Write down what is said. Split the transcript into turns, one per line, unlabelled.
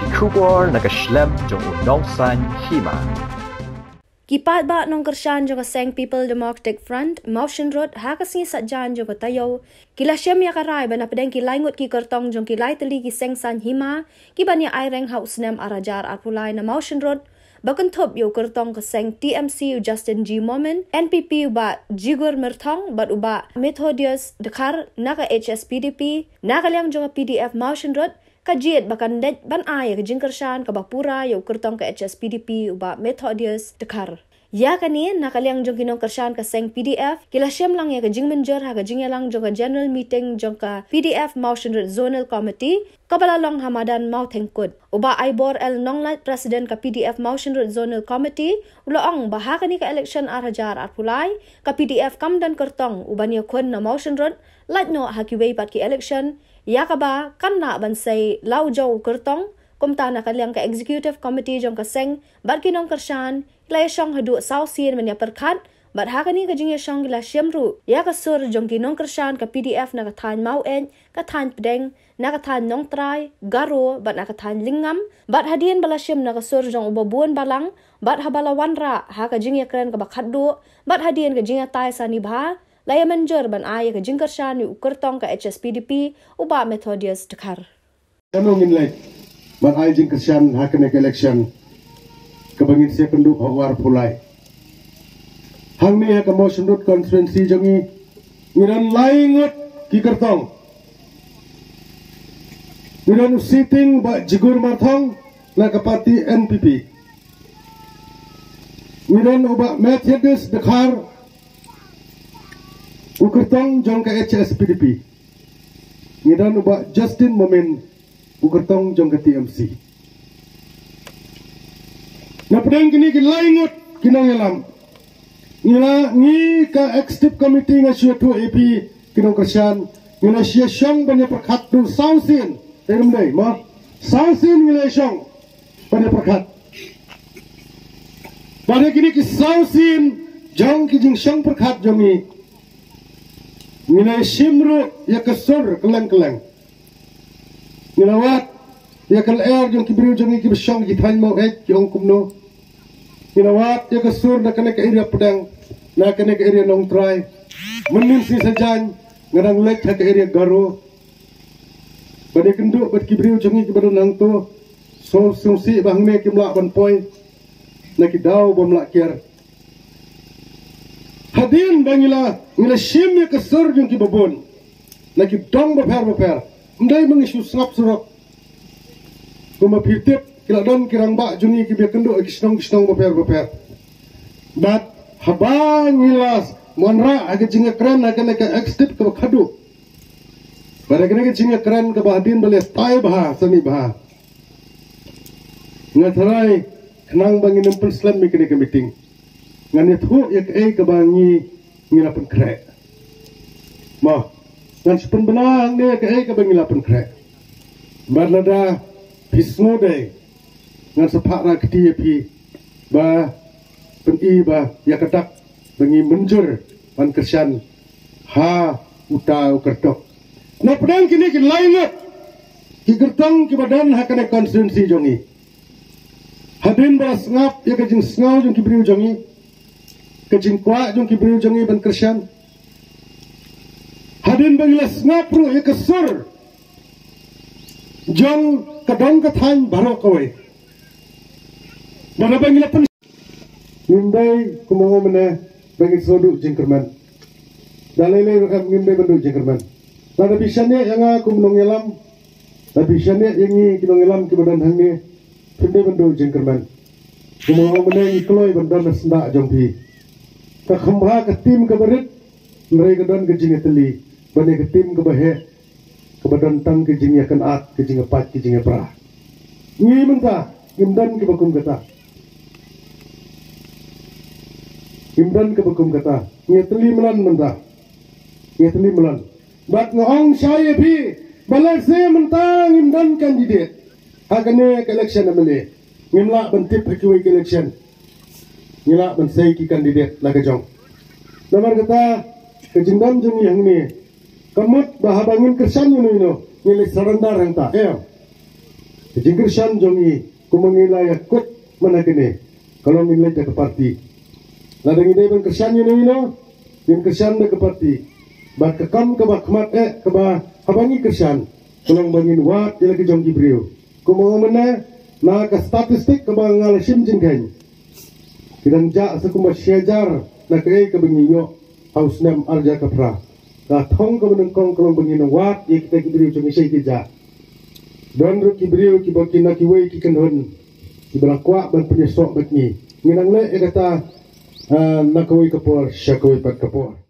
Kubor nakaslem jong unongsan hima.
Kipat ba nong kersyan jo kaseng People Democratic Front, Motion Road, hakasni satjan jo katayo, kila syem ya karay ba na pedeng kilay ngut ki kertong jong kilay teli ki seng san hima, kiban ya aireng haus nem arajar arpulay na Motion Road, bakan top yo kertong kaseng TMC u Justin G. Moment, NPP ba Jigur Mertong, bat uba Methodius Dekar, naka HSPDP, naka liang jo PDF Motion Road, kajiet bakan det ban ay ke jingkershan ka bapura yo kertong ke HSPDP uba Methodius Dekar. Ya kani nakaliang jong kinong kershan ka seng PDF kila syem lang ya ke jing menjer ha ke jing lang jong ka general meeting jong ka PDF Motion Road Zonal Committee kabala long hamadan mau tengkut uba Ibor El Nonglat President ka PDF Motion Road Zonal Committee uloong baha kani ka election arhajar arpulai ka PDF kamdan kertong uban ya kun na Motion Road lat no hakiway pat ki election ya kaba kan na bansay lau jaw kertong kumta na kaliang ka executive committee jong kaseng bat kinong kershan kila syong hadu sausin menya perkat bat hakani ka jing syong kila syemru ya ka sur jong kinong kershan ka PDF na kathan mau en kathan pedeng na kathan nong trai garo bat na kathan lingam bat hadien bala syem na ka sur jong ubabuan balang bat habala wanra ha ka jing kren ka bakhaddu bat hadien ka jing tai sani bha laya menjer ban ay ka jingkershan yu kertong ka HSPDP uba Methodius Dekar.
Kanong inlet ban ay jingkershan hakane election kabangin siya penduk hawar pulai. Hang ni ka Motion Road constituency jongi ngiran laingot ki kertong. Ngiran sitting ba Jigur Marthong na ka parti NPP. Ngiran uba Methodius Dekar ukertong jong ke HSPDP. Ngidan uba Justin Moment ukertong jong ke TMC. Na pedang kini laingut kinong elam. Ngila ngi ka executive committee nga siya 2 AP kinong kersyan. Ngila siya syong banyak perkat du sausin. Terum day ma. Sausin ngila syong banyak perkat. Pada kini ki sausin jong ki jing syong perkat jongi. Nilai simru ya kesur keleng-keleng. Nilawat ya kel air jong kibriu jong ki besyong ki thain mau ki ong kumno. Nilawat ya kesur na kene ke area pedang na kene ke area nong trai. Menin si sajan ngadang lek ha ke area garo. Bade kenduk bad kibriu jong ki badu nang to. So sungsi bang me ki mlak ban poi. Na ki daw bom lak kier. Hadin bangila ngila shimnya kesur jong ki babon lagi dong beper ndai mengisu snap surok kuma pitip kila don kirang ba jungi ki be kendo ki snong beper bat haba ngilas monra age jinga kran age ne ka extip ka khadu baragene ke jinga kran ka bahadin bale tai bah sami bah ngatharai khnang bangin empel slam mi kene ka meeting ngani thu yak ai ka bangi ngila pen krek ma ngan sepen benang ne ka ai ka bangi la pen krek barlada pisno de ngan sepak ra kti pi ba pen i ba ya katak bangi menjur pan kersyan ha uta kertok na pedang kini ki laingat ki gertong ki badan ha kana konstituensi jongi hadin bas ngap ya ka jing sngaw jong ki briu jongi kejing kwa jong kibriu jongi ban kersyan hadin banglas ngapru ya kesur jong kadong kathan baro kawai bana bangila pen ngindai kumongo mena bangi sodu jingkerman dalele rakam ngindai bandu jingkerman bana bisannya yang aku menongelam tapi bisannya yang kinongelam kibadan hangi pindai bandu jingkerman kumongo mena ikloi bandan sendak jongpi ka khambha ka tim ka barit mereka don ke jinga teli bane ke tim ka bahe ka badan tang ke jinga kan at ke jinga pat ke jinga pra ngi menta imdan ke bakum kata imdan ke bakum kata ngi teli melan menta ngi teli melan bat ngong saya pi balas se mentang imdan kandidat agane ke election amele ngimla bentip hakiwi ke election ngila bensai ki kandidat laga jong nomor kata kejingdam jeng yang ni kamut bahabangin kersan ino ngili sarandar hang ta Jingkirsan jongi kumangilay akut mana kene kalau nilai ke parti. Ladang ini ben kersan yino yang kersan ke parti. Ba kekam ke ba khmat ke ba habangi kersan. Kalau bangin wat dia lagi jongi brio. Kumang mana na ka statistik ke ba ngal sim jingkan. Kidan ja sekumba syajar na ke benginyo haus nam arja kapra. Ka thong ke benengkong kalau bangin wat ye kita ki brio jongi sei ja. Dan ru kibriu ki bokin na kiwei ki kanhun ki berakwa ban penyesok bat ni nginang le kata na kawai kapor syakawai pat kapor.